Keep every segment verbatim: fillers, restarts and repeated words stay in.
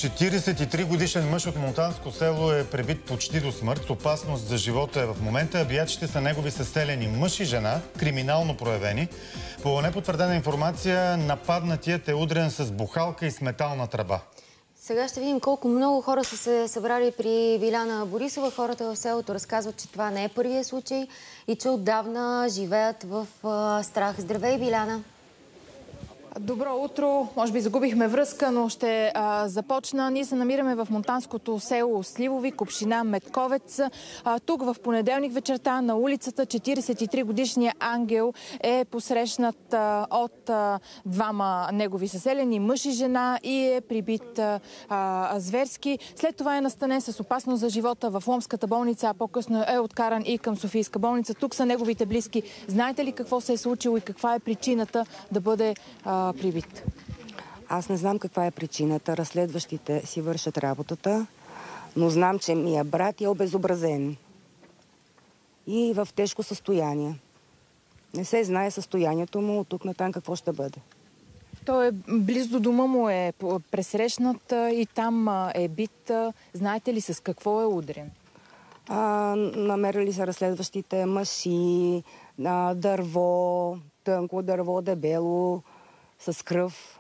четиридесет и три годишен мъж от Монтанско село е пребит почти до смърт. С опасност за живота е в момента. Биячите са негови съселени мъж и жена, криминално проявени. По непотвърдена информация, нападнатият е удрен с бухалка и с метална тръба. Сега ще видим колко много хора са се събрали при Биляна Борисова. Хората в селото разказват, че това не е първият случай и че отдавна живеят в а, страх. Здравей, Биляна! Добро утро. Може би загубихме връзка, но ще а, започна. Ние се намираме в монтанското село Сливовик, община Медковец. А, тук в понеделник вечерта на улицата четиридесет и три годишният Ангел е посрещнат а, от а, двама негови съселени, мъж и жена, и е прибит а, а, зверски. След това е настанен с опасност за живота в Ломската болница, а по-късно е откаран и към Софийска болница. Тук са неговите близки. Знаете ли какво се е случило и каква е причината да бъде а, прибит? Аз не знам каква е причината. Разследващите си вършат работата, но знам, че мия брат е обезобразен и в тежко състояние. Не се знае състоянието му от тук натам какво ще бъде. Той е близо до дома му е пресрещнат и там е бит. Знаете ли с какво е удрен? А, намерили са разследващите маши, а, дърво, тънко дърво, дебело, с кръв.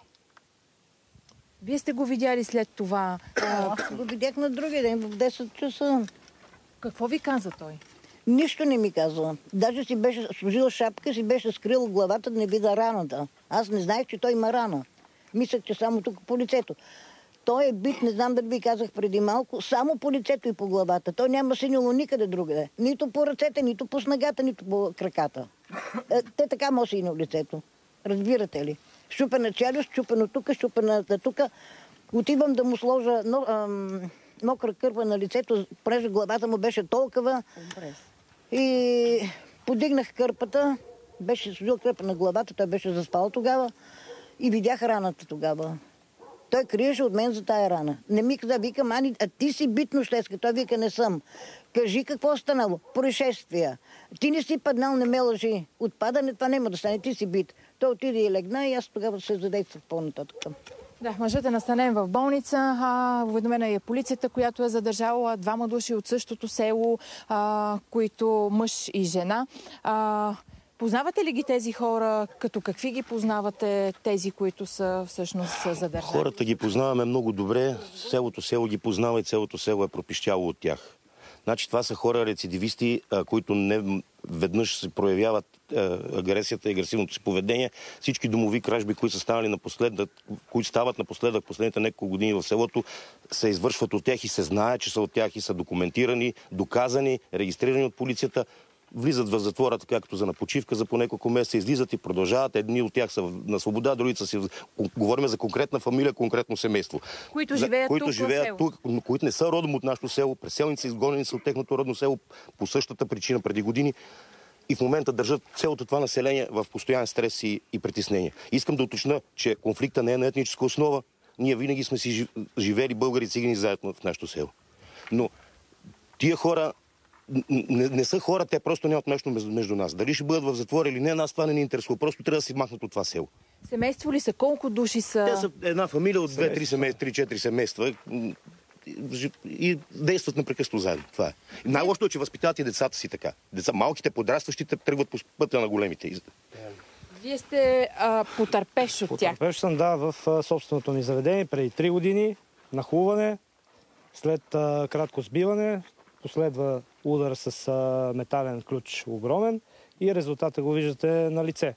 Вие сте го видяли след това? А, аз го видях на другия ден, в десет часа. Какво ви каза той? Нищо не ми казва. Даже си беше служил шапка, си беше скрил главата да не видя раната. Аз не знаех, че той има рана. Мислех, че само тук по лицето. Той е бит, не знам дали ви казах преди малко, само по лицето и по главата. Той няма синило никъде другаде. Нито по ръцете, нито по снагата, нито по краката. Те така може синило лицето. Разбирате ли? Щупена челюст, щупено тук, щупена тук. Отивам да му сложа но, ам, мокра кърпа на лицето, понеже главата му беше толкова. И подигнах кърпата, беше сложил кърпа на главата, той беше заспал тогава и видях раната тогава. Той криеше от мен за тая рана. Не ми каза, викам, Ани, а ти си бит нощеска. Той вика, не съм. Кажи какво е станало. Происшествия. Ти не си паднал, не ме лъжи. Отпадане, това няма да стане. Ти си бит. Той отиде и легна и аз тогава се задействах по-нататък. Да, мъжът е настанен в болница. А, уведомена е полицията, която е задържала двама души от същото село, а, които мъж и жена. А, Познавате ли ги тези хора? Като какви ги познавате тези, които са всъщност задържани? Хората ги познаваме много добре. Селото село ги познава и цялото село е пропищяло от тях. Значи това са хора рецидивисти, които не веднъж се проявяват агресията и агресивното си поведение. Всички домови кражби, които са станали напоследък, които стават напоследък последните няколко години в селото, се извършват от тях и се знае, че са от тях и са документирани, доказани, регистрирани от полицията. Влизат в затвора, така като за на почивка за по няколко месеца, излизат и продължават. Едни от тях са на свобода, другите са си... Говорим за конкретна фамилия, конкретно семейство. Които живеят, които тук, живеят тук, които не са родом от нашето село, преселници, изгонени са от техното родно село по същата причина преди години и в момента държат цялото това население в постоянен стрес и, и притеснение. Искам да уточня, че конфликта не е на етническа основа. Ние винаги сме си живели българи и цигани заедно в нашето село. Но тия хора Не, не са хора, те просто нямат нещо между нас. Дали ще бъдат в затвора или не, нас това не ни интересува. Просто трябва да си махнат от това село. Семейство ли са? Колко души са? Те са една фамилия от две-три семейства, три-четири семейства и действат непрекъснато заедно. Това е. Най-лошото е, че възпитават и децата си така. Деца, малките, подрастващите тръгват по пътя на големите. Вие сте а, потърпеш от тях. Потърпеш съм, да, в а, собственото ми заведение преди три години. Нахлуване, след а, кратко сбиване, последва удар с а, метален ключ огромен и резултата го виждате на лице.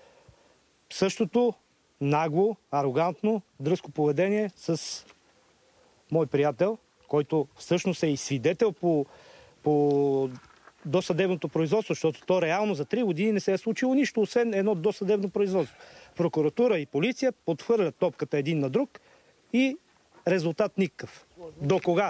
Същото нагло, арогантно, дръзко поведение с мой приятел, който всъщност е и свидетел по, по досъдебното производство, защото то реално за три години не се е случило нищо, освен едно досъдебно производство. Прокуратура и полиция подхвърлят топката един на друг и резултат никакъв. До кога?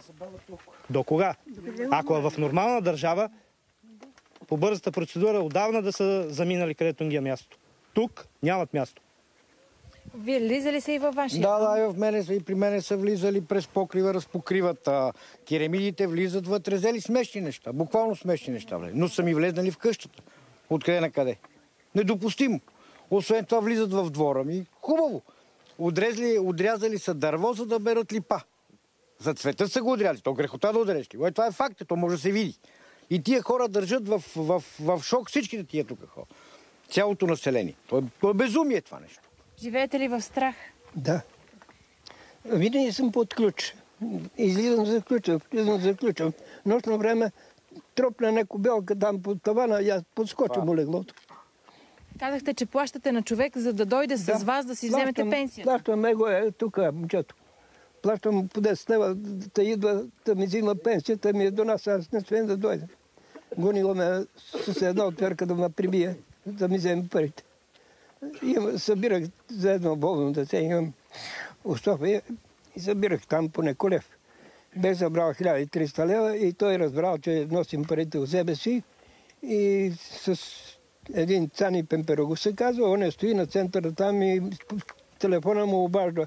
До кога? Ако е в нормална държава, по бързата процедура отдавна да са заминали където им е място. Тук нямат място. Вие влизали са и във вашия? Да, да, и в мене и при мене са влизали през покрива, разпокриват. А, керамидите влизат вътре, взели смешни неща, буквално смешни неща. Влез. Но са ми влезнали в къщата. Откъде на къде? Недопустимо. Освен това влизат в двора ми. Хубаво. Отрезли, отрязали са дърво, за да берат липа. За цвета са го отрязали. То грехота да отрежеш. Това е факт, то може да се види. И тия хора държат в, в, в шок всичките тия тук хора. Цялото население. То е, то е безумие това нещо. Живеете ли в страх? Да. Винаги съм под ключ. Излизам за ключа, излизам за ключа. Нощно време тропна някой белка там под тавана и аз подскоча му леглото. Казахте, че плащате на човек, за да дойде с Да. вас да си Плащам, вземете пенсията. Плащам его е тук, момчето. Плащам му по десет лева, да идва да ми взима пенсията, ми е до нас, аз не смеем да дойда. Гонила ме с една отверка да ме прибие, да ми вземе парите. И събирах за едно болно дете, имам в София и събирах там по Неколев. Бе събрал хиляда и триста лева и той разбрал, че носим парите от себе си и с един Цани Пемперогов се казва, он е стои на центъра там и телефона му обажда.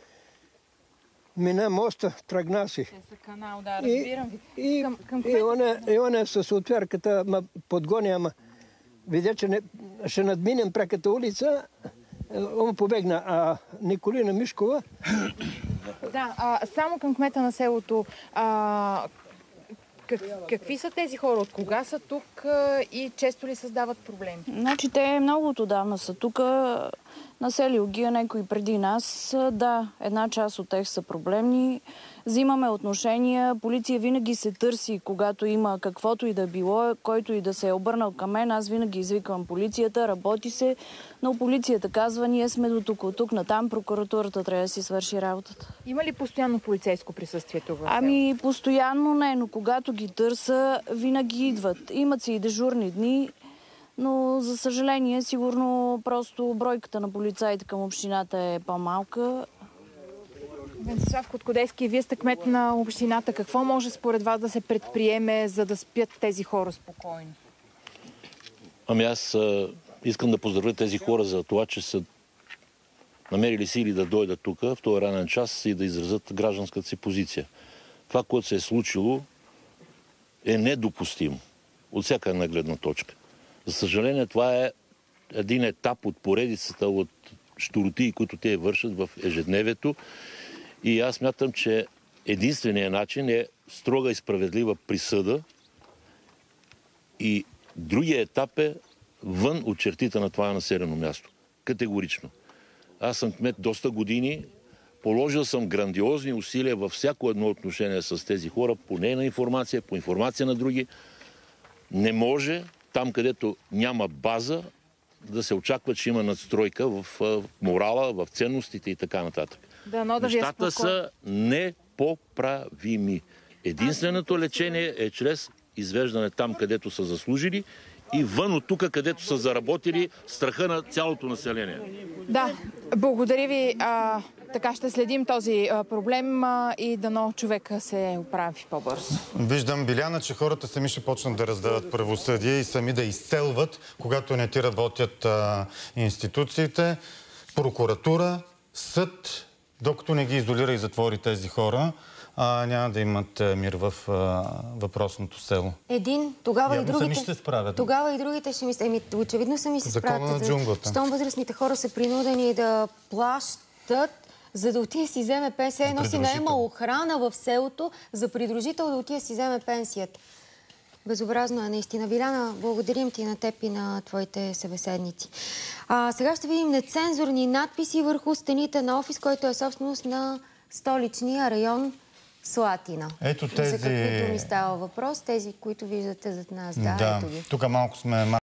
Мина моста, тръгна си. Те са канал, да, разбирам ви. И, Към, към и, он е, и он е с отверката, ма подгоня, ама видя, че не, ще надминем преката улица, он побегна. А Николина Мишкова... Да, а, само към кмета на селото. А, как, какви са тези хора? От кога са тук а, и често ли създават проблеми? Значи те много отдавна са тук. Населил ги е някой преди нас. Да, една част от тях са проблемни. Взимаме отношения. Полиция винаги се търси, когато има каквото и да било, който и да се е обърнал към мен. Аз винаги извиквам полицията, работи се, но полицията казва, ние сме до тук, от тук натам, прокуратурата трябва да си свърши работата. Има ли постоянно полицейско присъствие тук? Ами, постоянно не, но когато ги търса, винаги идват. Имат си и дежурни дни, но за съжаление, сигурно просто бройката на полицаите към общината е по-малка. Венцислав Куткудейски, вие сте кмет на общината. Какво може според вас да се предприеме, за да спят тези хора спокойно? Ами аз а, искам да поздравя тези хора за това, че са намерили сили да дойдат тук в този ранен час и да изразят гражданската си позиция. Това, което се е случило, е недопустимо от всяка една гледна точка. За съжаление, това е един етап от поредицата от щуротии, които те вършат в ежедневието. И аз смятам, че единственият начин е строга и справедлива присъда. И другия етап е вън от чертите на това населено място. Категорично. Аз съм кмет доста години. Положил съм грандиозни усилия във всяко едно отношение с тези хора, по нейна информация, по информация на други. Не може там, където няма база, да се очаква, че има надстройка в морала, в ценностите и така нататък. Да, но да ви е Нещата са непоправими. Единственото лечение е чрез извеждане там, където са заслужили и вън от тук, където са заработили страха на цялото население. Да, благодаря ви. А, така ще следим този а, проблем а, и дано човека се оправи по-бързо. Виждам, Биляна, че хората сами ще почнат да раздават правосъдие и сами да изселват, когато не ти работят а, институциите, прокуратура, съд, докато не ги изолира и затвори тези хора, а, няма да имат мир в а, въпросното село. Един, тогава Явно и другите... сами ще се справят. Тогава и другите ще ми... Еми, очевидно сами се Закона справят. на джунглата. Щом възрастните хора са принудени да плащат, за да отиде си вземе пенсия. Едно си наема охрана в селото, за придружител да отиде си вземе пенсията. Безобразно е наистина. Виляна, благодарим ти на теб и на твоите събеседници. А, сега ще видим нецензурни надписи върху стените на офис, който е собственост на столичния район Слатина. Ето тези... За каквито ми става въпрос, тези, които виждате зад нас. Да, да. ето ги. Тук малко сме...